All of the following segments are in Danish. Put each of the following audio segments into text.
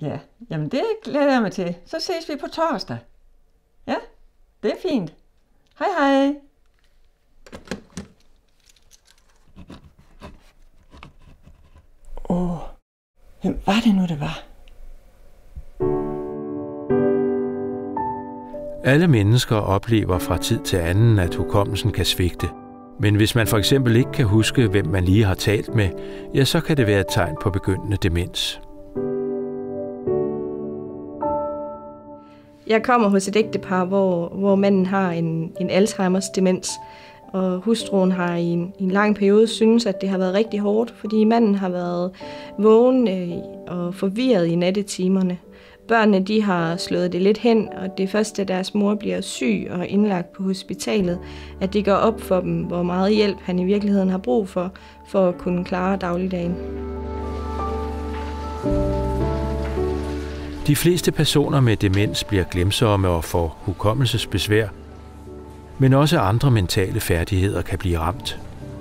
Ja, jamen det glæder jeg mig til. Så ses vi på torsdag. Ja, det er fint. Hej hej. Hvem var det nu, det var? Alle mennesker oplever fra tid til anden, at hukommelsen kan svigte. Men hvis man for eksempel ikke kan huske, hvem man lige har talt med, ja, så kan det være et tegn på begyndende demens. Jeg kommer hos et ægtepar, hvor manden har en Alzheimers demens, og hustruen har i en lang periode synes, at det har været rigtig hårdt, fordi manden har været vågen og forvirret i nattetimerne. Børnene de har slået det lidt hen, og det første, da deres mor bliver syg og indlagt på hospitalet, at det går op for dem, hvor meget hjælp han i virkeligheden har brug for at kunne klare dagligdagen. De fleste personer med demens bliver glemsomme og får hukommelsesbesvær, men også andre mentale færdigheder kan blive ramt.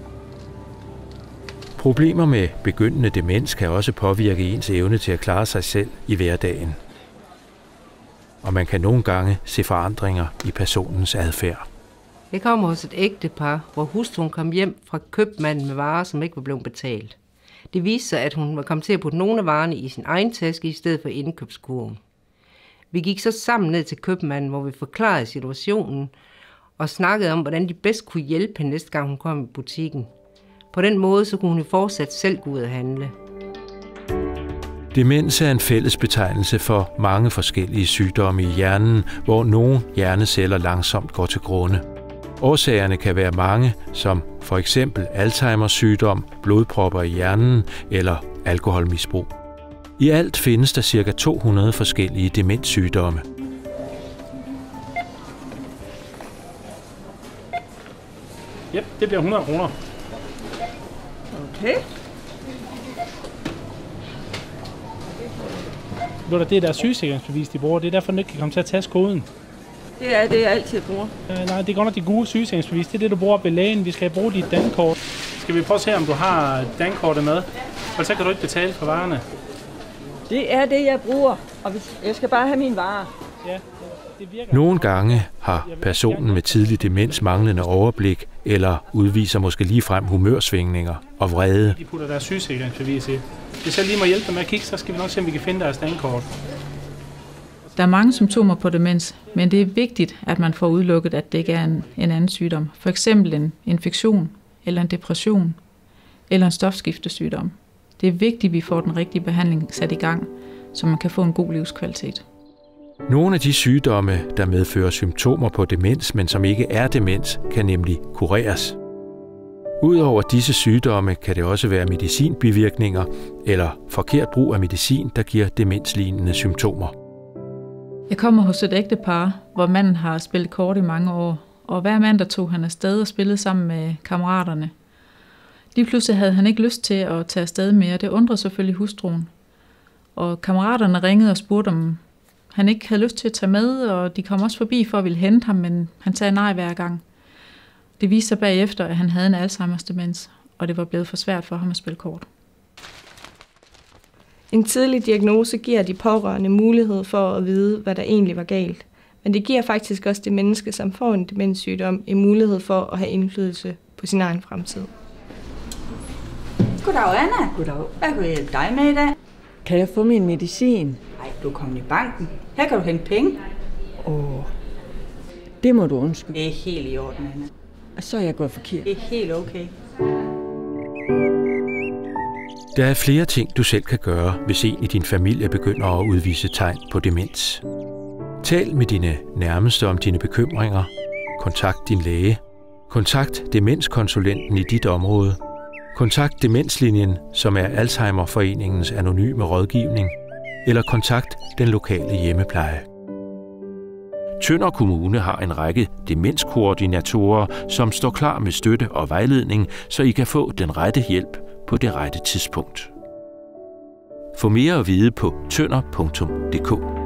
Problemer med begyndende demens kan også påvirke ens evne til at klare sig selv i hverdagen. Og man kan nogle gange se forandringer i personens adfærd. Jeg kommer hos et ægtepar, hvor hustruen kom hjem fra købmanden med varer, som ikke var blevet betalt. Det viste sig, at hun var kommet til at putte nogle af varerne i sin egen taske i stedet for indkøbskurven. Vi gik så sammen ned til købmanden, hvor vi forklarede situationen og snakkede om, hvordan de bedst kunne hjælpe hende næste gang hun kom i butikken. På den måde så kunne hun fortsat selv gå ud og handle. Demens er en fællesbetegnelse for mange forskellige sygdomme i hjernen, hvor nogle hjerneceller langsomt går til grunde. Årsagerne kan være mange, som for eksempel Alzheimers sygdom, blodpropper i hjernen eller alkoholmisbrug. I alt findes der ca. 200 forskellige demenssygdomme. Yep, det bliver 100 kroner. Okay. Det er deres sygesikringsbevis, de bruger. Det er derfor, de ikke kan komme til at tage koden. Det er det, jeg altid bruger. Nej, det er godt nok de gode sygesikringsbevis. Det er det, du bruger ved lægen. Vi skal bruge dit dankort. Skal vi prøve at se, om du har dankortet med? Og så kan du ikke betale for varerne. Det er det, jeg bruger. Og jeg skal bare have mine varer. Ja, det virker. Nogle gange har personen med tidlig demens manglende overblik, eller udviser måske ligefrem humørsvingninger og vrede. De putter deres sygesikringsbevis i. Hvis jeg lige må hjælpe dig med at kigge, så skal vi nok se, om vi kan finde deres dankort. Der er mange symptomer på demens, men det er vigtigt, at man får udelukket, at det ikke er en anden sygdom. For eksempel en infektion, eller en depression, eller en stofskiftesygdom. Det er vigtigt, at vi får den rigtige behandling sat i gang, så man kan få en god livskvalitet. Nogle af de sygdomme, der medfører symptomer på demens, men som ikke er demens, kan nemlig kureres. Udover disse sygdomme kan det også være medicinbivirkninger eller forkert brug af medicin, der giver demenslignende symptomer. Jeg kommer hos et ægtepar, hvor manden har spillet kort i mange år, og hver mandag tog han afsted og spillede sammen med kammeraterne. Lige pludselig havde han ikke lyst til at tage afsted mere. Det undrede selvfølgelig hustruen. Og kammeraterne ringede og spurgte, om han ikke havde lyst til at tage med, og de kom også forbi for at ville hente ham, men han sagde nej hver gang. Det viste sig bagefter, at han havde en Alzheimers demens, og det var blevet for svært for ham at spille kort. En tidlig diagnose giver de pårørende mulighed for at vide, hvad der egentlig var galt. Men det giver faktisk også det menneske, som får en demenssygdom, en mulighed for at have indflydelse på sin egen fremtid. Goddag, Anna. Goddag. Hvad kan jeg hjælpe dig med i dag? Kan jeg få min medicin? Nej, du er kommet i banken. Her kan du hente penge. Det må du undskylde. Det er helt i orden, Anna. Og så er jeg gået forkert. Det er helt okay. Der er flere ting, du selv kan gøre, hvis en i din familie begynder at udvise tegn på demens. Tal med dine nærmeste om dine bekymringer. Kontakt din læge. Kontakt demenskonsulenten i dit område. Kontakt Demenslinjen, som er Alzheimerforeningens anonyme rådgivning. Eller kontakt den lokale hjemmepleje. Tønder Kommune har en række demenskoordinatorer, som står klar med støtte og vejledning, så I kan få den rette hjælp på det rette tidspunkt. Få mere at vide på tønder.dk.